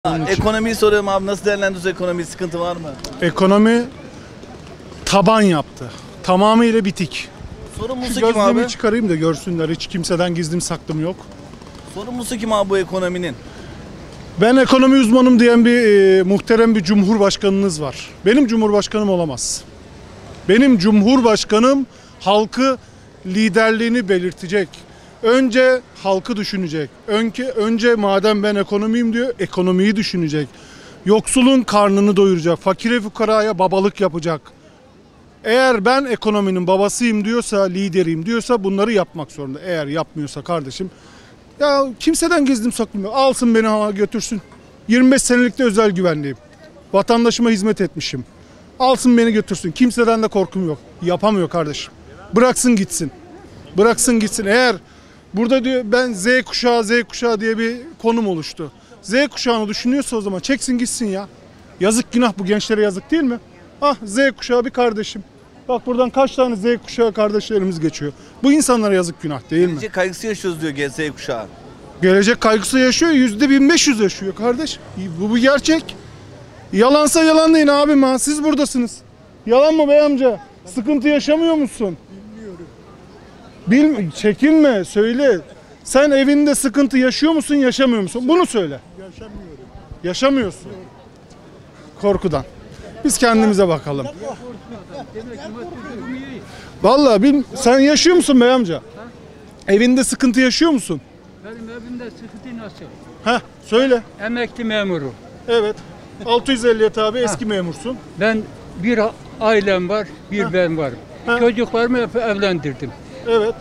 Ekonomiyi soruyorum abi, nasıl değerlendiriyorsun ekonomiyi, sıkıntı var mı? Ekonomi taban yaptı. Tamamıyla bitik. Sorumlusu Şu kim abi? gözlüğümü çıkarayım da görsünler. Hiç kimseden gizlim saklım yok. Sorumlusu kim abi bu ekonominin? Ben ekonomi uzmanım diyen bir muhterem bir cumhurbaşkanınız var. Benim cumhurbaşkanım olamaz. Benim cumhurbaşkanım halkı liderliğini belirtecek. Önce halkı düşünecek. Önce madem ben ekonomiyim diyor, ekonomiyi düşünecek. Yoksulun karnını doyuracak. Fakire fukaraya babalık yapacak. Eğer ben ekonominin babasıyım diyorsa, lideriyim diyorsa bunları yapmak zorunda. Eğer yapmıyorsa kardeşim, ya kimseden gizlim saklım yok. Alsın beni hava götürsün. 25 senelikte özel güvenliğim. Vatandaşıma hizmet etmişim. Alsın beni götürsün. Kimseden de korkum yok. Yapamıyor kardeşim. Bıraksın gitsin. Bıraksın gitsin. Eğer burada diyor ben Z kuşağı diye bir konum oluştu. Z kuşağını düşünüyorsa o zaman çeksin gitsin ya. Yazık, günah, bu gençlere yazık değil mi? Ah, Z kuşağı bir kardeşim. Bak buradan kaç tane Z kuşağı kardeşlerimiz geçiyor. Bu insanlara yazık, günah değil mi? Gelecek kaygısı yaşıyoruz diyor Z kuşağı. Gelecek kaygısı yaşıyor, %1500 yaşıyor kardeş. Bu gerçek. Yalansa yalan deyin abim ha, siz buradasınız. Yalan mı bey amca? Sıkıntı yaşamıyor musun? Bilmiyorum. Çekinme, söyle. Sen evinde sıkıntı yaşıyor musun, yaşamıyor musun? Bunu söyle. Yaşamıyorum. Yaşamıyorsun. Korkudan. Biz kendimize bakalım. Vallahi sen yaşıyor musun bey amca? Evinde sıkıntı yaşıyor musun? Benim evimde sıkıntı nasıl? Heh, söyle. Emekli memuru. Evet. 650'ye tabi eski memursun. Ben bir ailem var, bir ben varım. Ha. Çocuklarımı hep evlendirdim. Evet.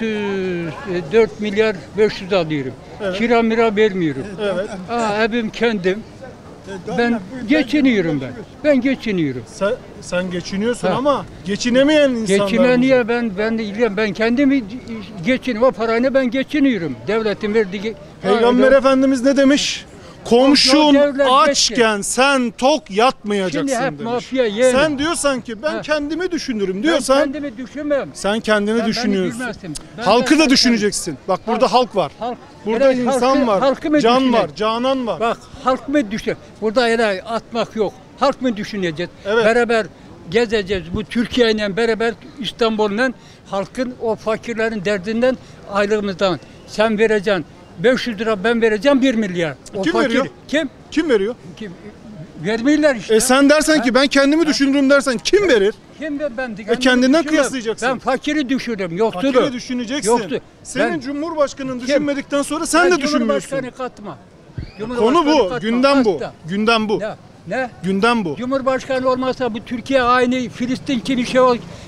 4 milyar 500 alıyorum. Evet. Kira mira vermiyorum. Evet. Evim kendim. Ben geçiniyorum ben. Ben geçiniyorum. Sen geçiniyorsun Ha. ama geçinemeyen insanlar. Geçineniye ben kendimi geçiniyorum. O parayla ben geçiniyorum. Devletin verdiği Peygamber Efendimiz ne demiş? Komşun devlet açken sen tok yatmayacaksın Şimdi hep demiş. mafya yeğenim. Sen diyorsan ki ben Ha. kendimi düşünürüm Ben diyorsan kendimi düşünmem. sen kendini Sen düşünüyorsun. beni bilmezsin. Ben Halkı da zaten- düşüneceksin. Bak burada halk var. Halk, Burada evet, insan var. halkı mı Can düşünecek? var, canan var. Bak halk mı düşün? Burada öyle atmak yok. Halk mı düşüneceğiz? Evet. Beraber gezeceğiz. Bu Türkiye ile beraber İstanbul'la halkın o fakirlerin derdinden aylığımızdan. Sen vereceksin 500 lira, ben vereceğim 1 milyar. O Kim veriyor? Kim? Kim veriyor? Kim? Vermiyorlar işte. Sen dersen ki ben kendimi düşünürüm dersen kim verir? Kim ben? kendinden düşünmem. kıyaslayacaksın. Ben fakiri düşünürüm. Yoksulu. Fakiri düşüneceksin. Yoktu. Senin Ben- Cumhurbaşkanın düşünmedikten sonra sen Ben de düşünmüyorsun. Cumhurbaşkanı katma. Konu Cumhurbaşkanı bu, katma, gündem bu. hasta. Gündem bu. Ne? Gündem bu. Cumhurbaşkanı olmasa bu Türkiye aynı Filistin kimi şey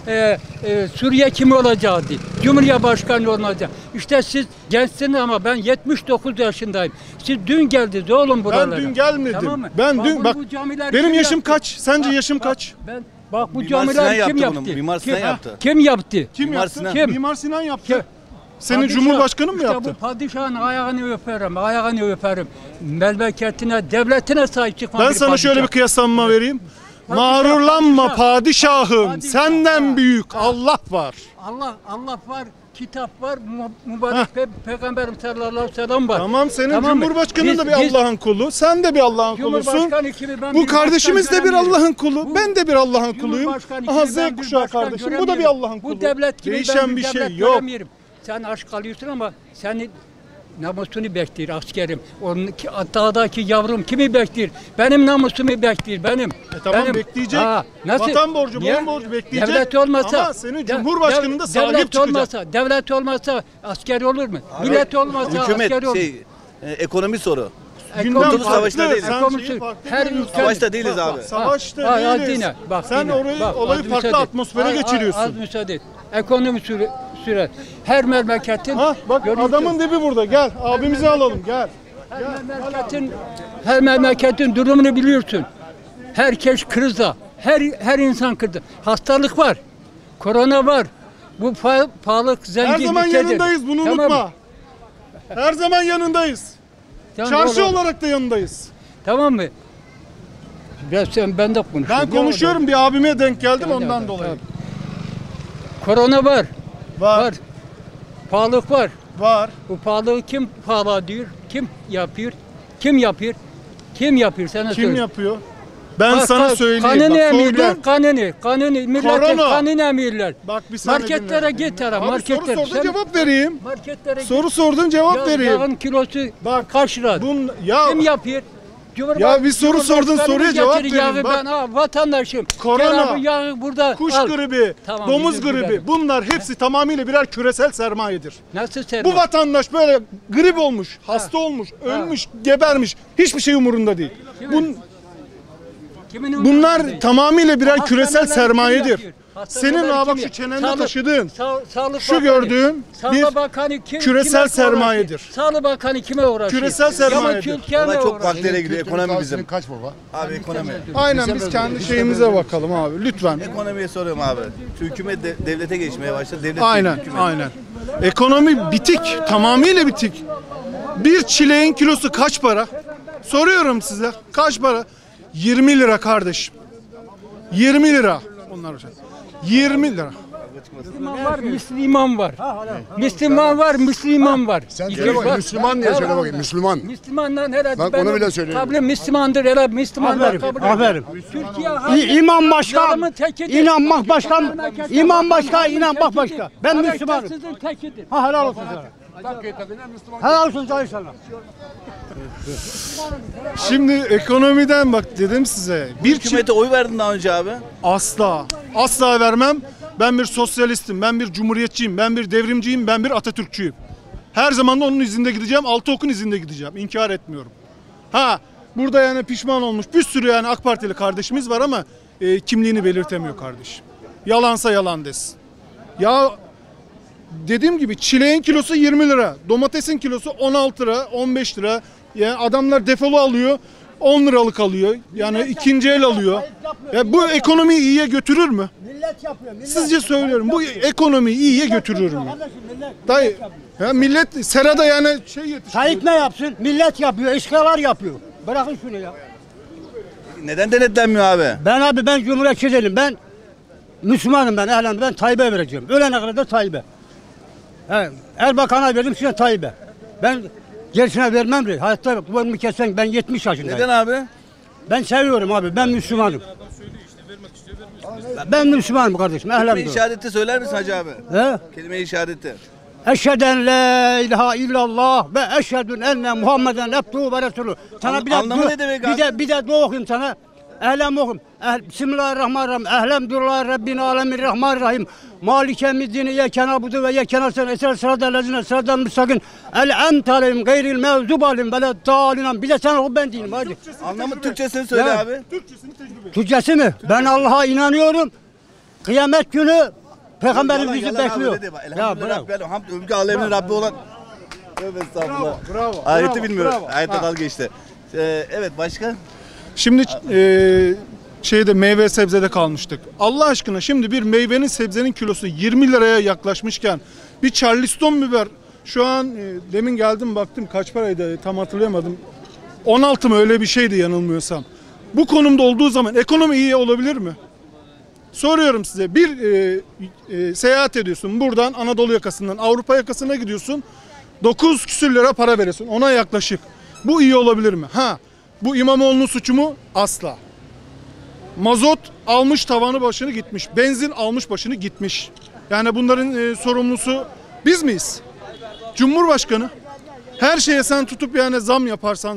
Suriye kimi olacaktı. Cumhurbaşkanı olmayacak. İşte siz gençsiniz ama ben 79 yaşındayım. Siz dün geldiniz oğlum buralara. Ben dün gelmedim. Tamam mı? Ben dün bak bu camiler benim kim yaşım yaptı? kaç? Sence yaşım Bak, kaç? bu Mimar camiler Sinan kim yaptı yaptı? bunu, Mimar Sinan yaptı. Kim yaptı? Kim Mimar yaptı? Sinan. Kim? Mimar Sinan yaptı. Kim? Senin Padişah, Cumhurbaşkanın mı işte yaptı? bu padişahın ayağını öperim. Memleketine, devletine sahip çıkma Ben bir sana şöyle bir padişah. kıyaslanma vereyim. Mağrurlanma padişahım. Padişah. Senden büyük Allah var. Allah var, kitap var, mübarek peygamberim sallallahu aleyhi ve sellem var. Tamam, senin Tamam mı? Cumhurbaşkanın da bir Biz- Allah'ın kulu. Sen de bir Allah'ın kulusun. Cumhurbaşkanı kimi ben Bu bir kardeşimiz başkan de bir göremiyorum. Allah'ın kulu. Bu- Ben de bir Allah'ın kuluyum. Cumhurbaşkanı Aha kimi ben Z bir kuşağı başkan kardeşim. Bu da göremiyorum. bir Allah'ın kulu. Bu devlet gibi Değişen ben bir devlet şey yok. göremiyorum. Sen aşk kalıyorsun ama senin namusunu bekliyor askerim. Onun dağdaki yavrum kimi bekliyor? Benim namusumu bekliyor, benim. Tamam, bekleyecek. Nasıl? Vatan borcu, Niye? boyun borcu bekleyecek. Devlet olmasa. Ama senin Cumhurbaşkanın da sahip devlet çıkacak. Devlet olmasa asker olur mu? Millet olmasa Hükümet asker olur. ekonomi soru. Gündem Kurtuluş Savaşı'nda farklı. değiliz. Sen Ekonomi- şeyi farklı her görüyorsun. ülke- Savaşta değiliz abi. Savaşta Ha, değiliz. dinle, bak, Sen dinle. olayı Bak, farklı müsaade et. atmosfere Az geçiriyorsun. müsaade et. Ekonomi süre. Her memleketin Ha bak görüyorsun. adamın dibi burada. Gel abimizi alalım gel. her memleketin durumunu biliyorsun. Herkes krizde. Her insan krizde. Hastalık var. Korona var. Bu pahalılık zengin Her zaman ülkedir. yanındayız, bunu Tamam unutma. mı? Her zaman yanındayız. Tamam, Çarşı doğru. olarak da yanındayız. Tamam mı? Ben de konuşuyorum. Ben konuşuyorum, bir abime denk geldim Tamam, ondan tamam, dolayı. tamam. Korona var. Var. Pahalılık var. Var. Bu pahalılığı kim pahalı diyor? Kim yapıyor? Kim yapıyor? Kim yapıyor sana Kim söyleyeyim. yapıyor? Ben sana söyleyeyim. Kanını Bak, emirler, söyleyen. kanını, milletin Korona. kanını emirler. Bak bir saniye Marketlere dinle. git ara, Abi marketlere. soru sordun cevap vereyim. Marketlere git. Soru sordun cevap vereyim. Yağın kilosu Bak, kaç lira? Ya Kim yapıyor? Ya bir soru sordun, Cumhurbaşkanı soruya cevap getirir verin. yağı, Bak. ben vatandaşım. Korona, Gel abi yağı burada kuş al. gribi, Tamam, domuz bizim gribi, gidelim. bunlar hepsi tamamıyla birer küresel sermayedir. Nasıl sen? Bu vatandaş böyle grip olmuş, hasta olmuş, ölmüş, gebermiş. Hiçbir şey umurunda değil. Bunlar tamamıyla birer küresel sermayedir. Senin bak şu çenende taşıdığın, şu gördüğün bir küresel sermayedir. Sağlık Bakanı kime uğraşıyor? Küresel sermayedir. Yabancı ülkeye Valla mi çok uğraşıyor? farklı yere gidiyor. Ekonomi bizim. Kaç baba? Abi ekonomi. Aynen biz kendi şeyimize bakalım abi lütfen. Ekonomiye soruyorum abi. Şu hükümet devlete geçmeye başladı. Devlet Aynen, hükümet. aynen. Ekonomi bitik, tamamıyla bitik. Bir çileğin kilosu kaç para? Soruyorum size. Kaç para? 20 lira kardeşim. 20 lira. Onlar hocam. 20 lira. Müslüman var, Müslüman var. Müslüman var, Müslüman var. Sen söyle bakayım, Müslüman diye söyle bakayım, Müslüman. Müslümandan herhalde Bak, onu bile söylüyorum. Kabul Müslümandır herhalde Müslümanlar kabul ediyor. Aferin. Türkiye halkı İmam başkan, adamın tekidir. inanmak başkan, imam başkan, inanmak başkan. Ben Müslümanım. Hareketsizin tekidir. Ha helal olsun sana. Helal olsun sana inşallah. Şimdi ekonomiden bak dedim size. Bir Hükümete oy verdin daha önce abi. asla, asla vermem. Ben bir sosyalistim, ben bir cumhuriyetçiyim, ben bir devrimciyim, ben bir Atatürkçüyüm. Her zaman da onun izinde gideceğim, altı okun izinde gideceğim. İnkar etmiyorum. Ha, burada yani pişman olmuş bir sürü yani AK Partili kardeşimiz var ama kimliğini belirtemiyor kardeşim. Yalansa yalan desin. Ya dediğim gibi çileğin kilosu 20 lira, domatesin kilosu 16 lira, 15 lira. Yani adamlar defolu alıyor, 10 liralık alıyor. Yani ikinci el alıyor. Ya bu ekonomiyi iyiye götürür mü? Millet yapıyor. Sizce söylüyorum. Bu ekonomiyi iyiye götürür mü? Dayı, ya millet serada yani şey yetiştiriyor. Tayyip ne yapsın? Millet yapıyor, işgalar yapıyor. Bırakın şunu ya. Neden denetlenmiyor abi? Ben cumhuriyetçi değilim. Ben Müslümanım ben. Ehlen ben Tayyip'e vereceğim. Ölene kadar da Tayyip'e. Erbakan'a verdim, şimdi Tayyip'e. Ben gerisine vermem de. Hayatta kulağımı kessen ben 70 yaşındayım. Neden abi? Ben seviyorum abi. Ben Müslümanım. Ben Müslümanım kardeşim. Ehlen Kelime-i diyorum. işareti söyler misin hacı abi? He? Kelime-i işareti. Eşheden la ilahe illallah ve eşhedün enne Muhammeden abduhu ve resulü. Sana bir de Anlamı ne demek abi? bir de dua okuyayım sana. Ehlem okuyayım. Bismillahirrahmanirrahim. Ehlemdülillah Rabbin alemin rahmanirrahim. Malike middini yeken abudu ve yeken asen eser sıradan lezine sıradan müstakin. El emtalim gayril mevzubalim ve le dalinan. Bir de sen oku ben değilim hadi. Anlamı Türkçesini söyle Ya. abi. Türkçesi mi? Ben Allah'a inanıyorum. Kıyamet günü Peygamberimiz Yalan, bizi yalan abi, bekliyor. öyle değil bak. Ya Elhamdülillah bırak. Rabbil hamd ülke alemin Rabbi olan. Tövbe estağfurullah. Bravo. Ayeti bravo, bilmiyorum. bravo. Ayette Ha. dalga geçti. Evet başka? Şimdi şeyde meyve sebzede kalmıştık. Allah aşkına şimdi bir meyvenin sebzenin kilosu 20 liraya yaklaşmışken bir Charleston biber şu an demin geldim baktım kaç paraydı tam hatırlayamadım. 16 mı öyle bir şeydi yanılmıyorsam. Bu konumda olduğu zaman ekonomi iyi olabilir mi? Soruyorum size bir seyahat ediyorsun buradan Anadolu yakasından Avrupa yakasına gidiyorsun 9 küsür lira para veriyorsun ona yaklaşık. Bu iyi olabilir mi? Ha, bu İmamoğlu'nun suçu mu? Asla. Mazot almış tavanı başını gitmiş. Benzin almış başını gitmiş. Yani bunların sorumlusu biz miyiz? Cumhurbaşkanı. Her şeye sen tutup yani zam yaparsan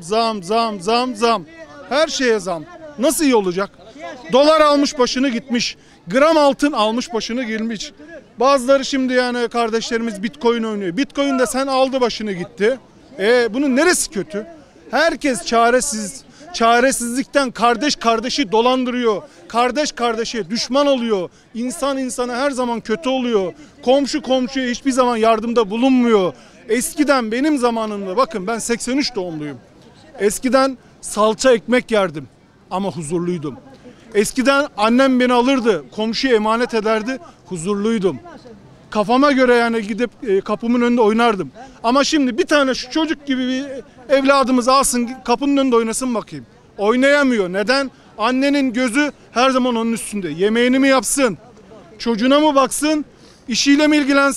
zam. Her şeye zam. Nasıl iyi olacak? Dolar almış başını gitmiş. Gram altın almış başını girmiş. Bazıları şimdi yani kardeşlerimiz Bitcoin oynuyor. Bitcoin de sen aldı başını gitti. Bunun neresi kötü? Herkes çaresiz. Çaresizlikten kardeş kardeşi dolandırıyor. Kardeş kardeşe düşman oluyor. İnsan insana her zaman kötü oluyor. Komşu komşuya hiçbir zaman yardımda bulunmuyor. Eskiden benim zamanımda bakın ben 83 doğumluyum. Eskiden salça ekmek yerdim ama huzurluydum. Eskiden annem beni alırdı, komşuya emanet ederdi, huzurluydum. Kafama göre yani gidip kapımın önünde oynardım. Ama şimdi bir tane şu çocuk gibi bir evladımız alsın kapının önünde oynasın bakayım. Oynayamıyor. Neden? Annenin gözü her zaman onun üstünde. Yemeğini mi yapsın? Çocuğuna mı baksın? İşiyle mi ilgilensin?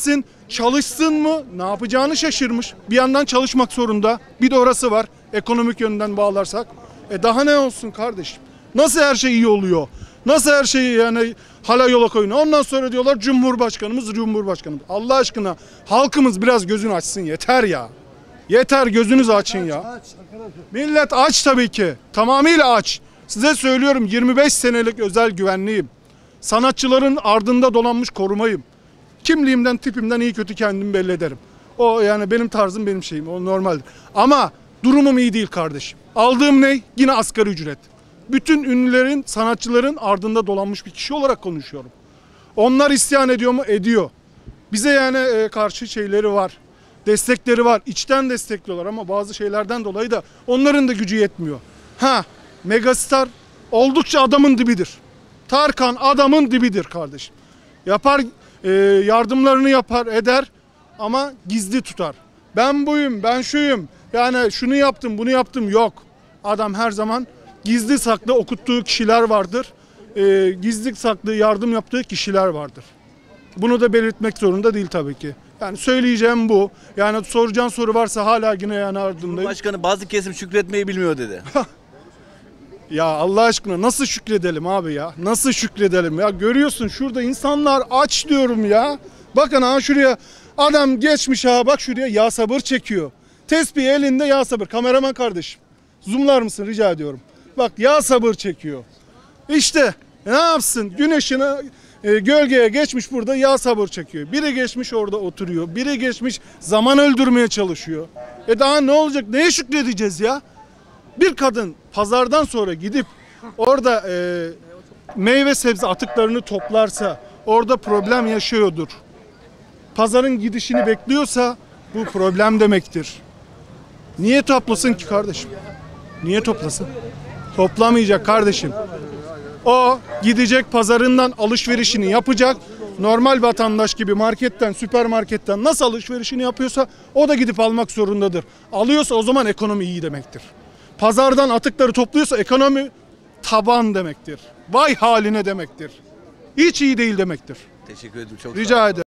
Çalışsın mı? Ne yapacağını şaşırmış. Bir yandan çalışmak zorunda. Bir de orası var. Ekonomik yönden bağlarsak. Daha ne olsun kardeşim? Nasıl her şey iyi oluyor? Nasıl her şeyi yani hala yola koyuyor? Ondan sonra diyorlar Cumhurbaşkanımız. Allah aşkına halkımız biraz gözünü açsın yeter ya. Yeter, gözünüzü açın ya. Millet aç tabii ki. Tamamıyla aç. Size söylüyorum, 25 senelik özel güvenliğim. Sanatçıların ardında dolanmış korumayım. Kimliğimden, tipimden iyi kötü kendimi belli ederim. O yani benim tarzım, benim şeyim. O normaldir. Ama durumum iyi değil kardeşim. Aldığım ne? Yine asgari ücret. Bütün ünlülerin, sanatçıların ardında dolanmış bir kişi olarak konuşuyorum. Onlar isyan ediyor mu? Ediyor. Bize yani karşı şeyleri var. Destekleri var. İçten destekliyorlar ama bazı şeylerden dolayı da onların da gücü yetmiyor. Megastar oldukça adamın dibidir. Tarkan adamın dibidir kardeşim. Yapar, yardımlarını yapar, eder ama gizli tutar. Ben buyum, ben şuyum. Yani şunu yaptım, bunu yaptım yok. Adam her zaman gizli saklı okuttuğu kişiler vardır. Gizli saklı yardım yaptığı kişiler vardır. Bunu da belirtmek zorunda değil tabii ki. Yani söyleyeceğim bu. Yani soracağın soru varsa hala yine yani ardındayım. Cumhurbaşkanı bazı kesim şükretmeyi bilmiyor dedi. Ya Allah aşkına nasıl şükredelim abi ya? Nasıl şükredelim ya? Görüyorsun şurada insanlar aç diyorum ya. Bakın ha şuraya adam geçmiş ha, bak şuraya yağ sabır çekiyor. Tesbih elinde yağ sabır. Kameraman kardeşim zoomlar mısın rica ediyorum. Bak yağ sabır çekiyor. İşte ne yapsın, güneşine gölgeye geçmiş burada yağ sabır çekiyor. Biri geçmiş orada oturuyor. Biri geçmiş zaman öldürmeye çalışıyor. Daha ne olacak? Neye şükredeceğiz ya? Bir kadın pazardan sonra gidip orada meyve sebze atıklarını toplarsa orada problem yaşıyordur. Pazarın gidişini bekliyorsa bu problem demektir. Niye toplasın ki kardeşim? Niye toplasın? Toplamayacak kardeşim. O gidecek pazarından alışverişini yapacak. Normal vatandaş gibi marketten, süpermarketten nasıl alışverişini yapıyorsa o da gidip almak zorundadır. Alıyorsa o zaman ekonomi iyi demektir. Pazardan atıkları topluyorsa ekonomi taban demektir. Vay haline demektir. Hiç iyi değil demektir. Teşekkür ederim. Çok sağ olun. Rica ederim.